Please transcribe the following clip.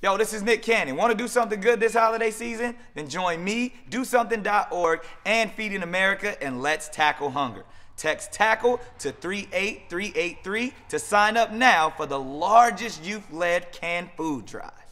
Yo, this is Nick Cannon. Want to do something good this holiday season? Then join me, DoSomething.org, and Feeding America, and let's tackle hunger. Text TACKLE to 38383 to sign up now for the largest youth-led canned food drive.